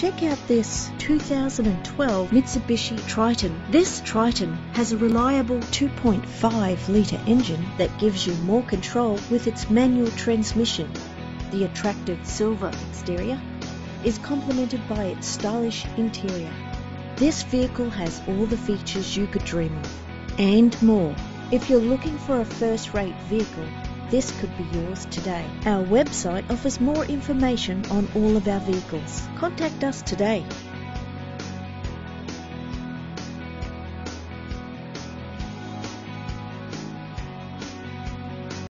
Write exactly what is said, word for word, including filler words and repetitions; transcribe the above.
check out this two thousand twelve Mitsubishi Triton. This Triton has a reliable two point five litre engine that gives you more control with its manual transmission. The attractive silver exterior is complemented by its stylish interior. This vehicle has all the features you could dream of, and more. If you're looking for a first-rate vehicle, this could be yours today. Our website offers more information on all of our vehicles. Contact us today.